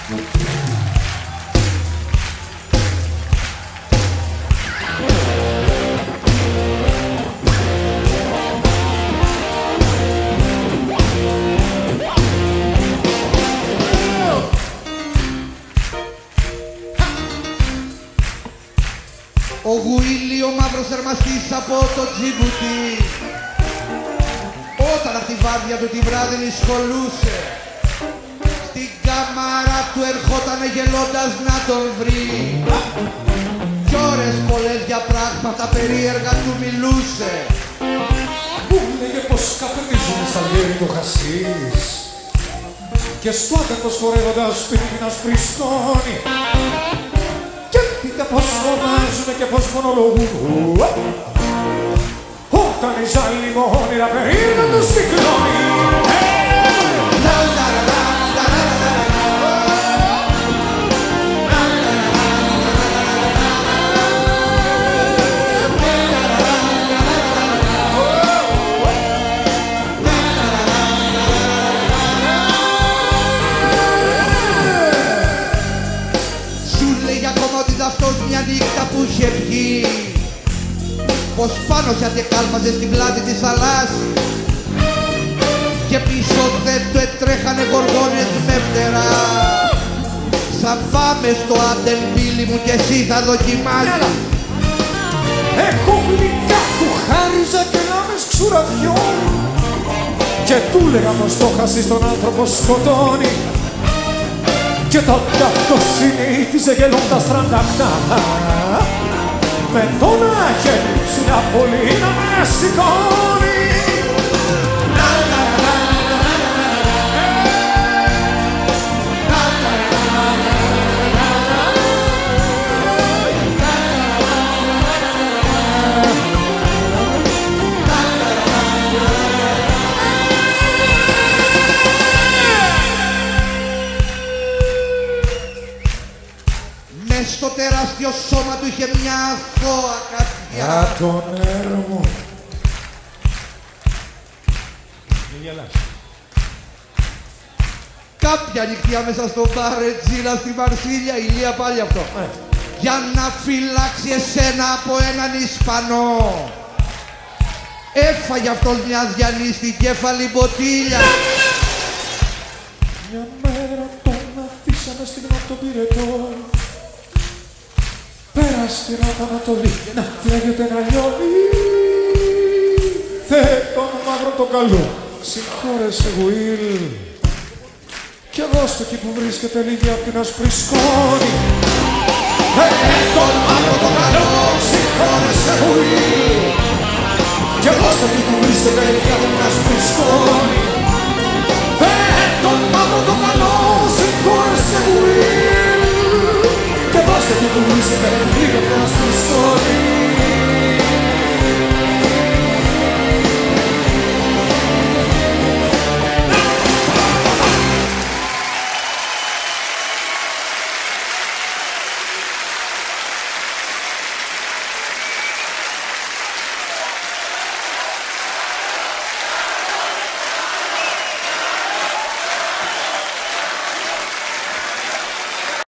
Ο Γουίλι, ο μαύρος θερμαστής από το Τζιμπουτί, όταν απ' τη βάρδια του τη βράδυνη σχολούσε, στην κάμαρα του ερχότανε γελώντας να τον βρει. Κι ώρες πολλές για πράγματα περίεργα του μιλούσε. Μου λέγε πως καπνίζουν στα γέρι το χασίς και στο άκατος χορεύοντας σπίτι να σπριστώνει. Και πείτε πως φωνάζουνε και πως μονολογούν όταν η ζάλη όνειρα περίεργα τους κυκλώνει. Αυτός μια νύχτα που είχε βγει, πως πάνω σε κάλπαζε στην πλάτη της θαλάσσης και πίσω δεν του έτρεχανε γοργόνες με φτερά. Σαν πάμε στο άντεν πύλη μου κι εσύ θα δοκιμάσεις. Έχω γλυκά του χάριζα και λάμες ξουραδιών και του λέγα πως το χασί στον άνθρωπο σκοτώνει. Και τότε αυτό συνήθιζε γελώντας τραντακτά με το να χέρι ψηλά πολύ να με σηκώνει. Στο τεράστιο σώμα του είχε μια αθώα καρδιά. Για τον έρμο. Μη γελάς. Κάποια νυχτιά μέσα στο μπαρ Ρετζίνα στη Μαρσίλια, ηλία πάλι αυτό, για να φυλάξει εσένα από έναν Ισπανό. Έφαγε αυτός μια Διανή στην κέφαλη μποτήλια. Μια μέρα τον αφήσαμε στην τον πυρετό. Πέρα στην Ανατολή να φλέγεται να λιώνει. Θεέ τον μαύρο το καλό, συγχώρεσε Γουίλ κι εγώ στο εκεί που βρίσκεται λίγη απ' την άσπρη σκόνη. Θεέ τον μαύρο το καλό, συγχώρεσε Γουίλ κι εγώ στο εκεί που βρίσκεται λίγη απ' την άσπρη σκόνη. Θεέ τον μαύρο το καλό, συγχώρεσε Γουίλ και δώστε τι που βρίσκεται λίγο προς τη σκόνη.